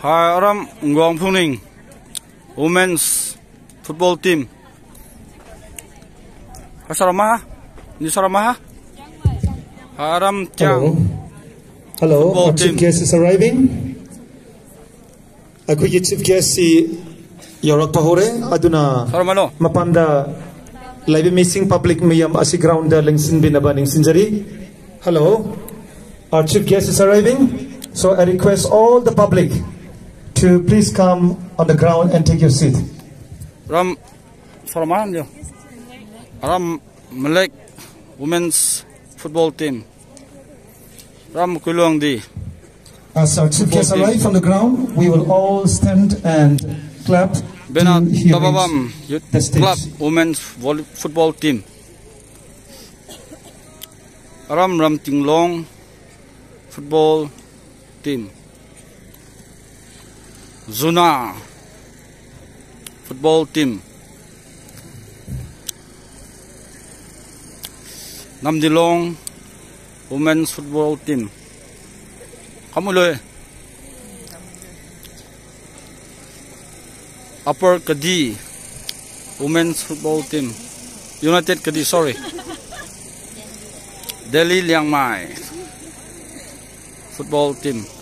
Hai Aram Ngong Phuning Women's Football Team. Hasaramaha? Ni Saramaha? Aram Tiang. Hello, our chief guest is arriving. Aku chief guest si Yorok Pahore aduna mapanda live missing public miyam asi ground da lingsin binaba lingsin jari. Hello, our chief guest is arriving. So I request all the public to please come on the ground and take your seat. Ram Saramahan yo. Aram Malek Women's Football Team. Ram Kulong di. As our chief guests arrive from the ground, we will all stand and clap. Benat Tababam Club Women's Football Team. Aram Ram Tinglong Football Team. Zuna Football Team. Namdilong Women's Football Team. Kamu loy. Upper Kadi Women's Football Team. United Kadi, sorry. Delhi Liang Mai Football Team.